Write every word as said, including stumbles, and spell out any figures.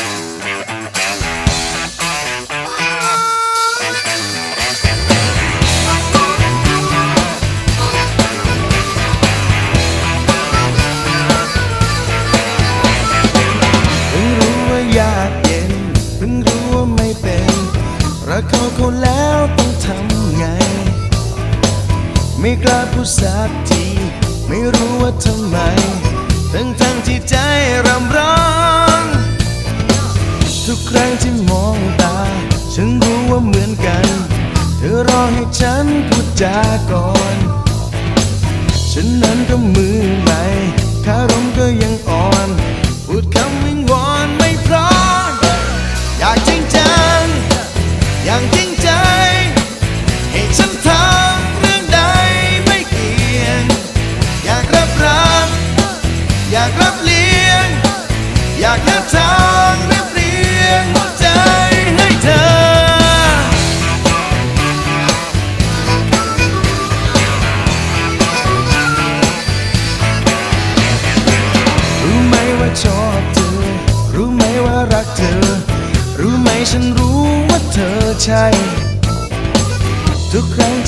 รักเขาเขาแล้วต้องทำไงไม่กล้าพูดสักทีไม่รู้ว่าทำไมทั้งทั้งที่ใจรำร้องทุกครั้งที่มองตาฉันรู้ว่าเหมือนกันเธอรอให้ฉันพูดจาก่อนฉันนั้นก็มือใหม่คารมก็ยังอ่อนพูดคำวิงวอนไม่พร้อมอยากจริงจังอย่างจริงใจให้ฉันทำเรื่องใดไม่เกี่ยงอยากรับรักอยากรับเลี้ยงอยากหาทางเรียบเรียงหัวใจให้เธอรู้ไหมว่าชอบเธอรู้ไหมว่ารักเธอรู้ไหมฉันรู้ว่าเธอใช่ทุกครั้ง